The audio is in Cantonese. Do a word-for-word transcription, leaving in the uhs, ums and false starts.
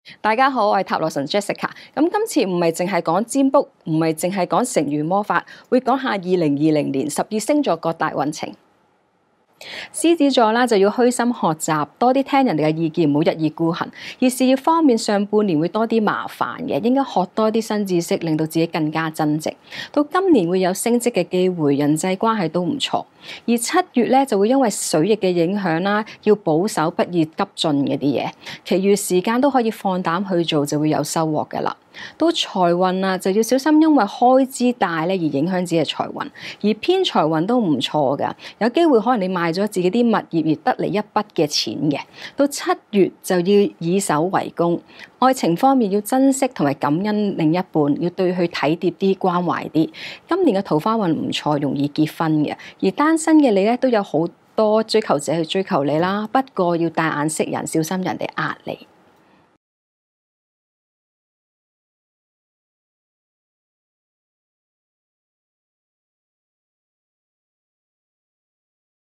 大家好，我係塔羅神 Jessica。咁今次唔係淨係講占卜，唔係淨係講成語魔法，會講下二零二零年十二星座各大運程。獅子座啦就要虛心學習，多啲聽人哋嘅意見，唔好一意孤行。而事業方面，上半年會多啲麻煩嘅，應該學多啲新知識，令到自己更加增值。到今年會有升職嘅機會，人際關係都唔錯。而七月咧就會因為水逆嘅影響啦，要保守不宜急進嗰啲嘢，其餘時間都可以放膽去做，就會有收穫㗎啦。到財運啊，就要小心，因為開支大咧而影響自己嘅財運，而偏財運都唔錯㗎，有機會可能你賣咗自己啲物業而得嚟一筆嘅錢嘅。到七月就要以守為攻，愛情方面要珍惜同埋感恩另一半，要對佢體貼啲、關懷啲。今年嘅桃花運唔錯，容易結婚嘅，而單身嘅你咧都有好多追求者去追求你啦，不過要帶眼識人，小心人哋呃你。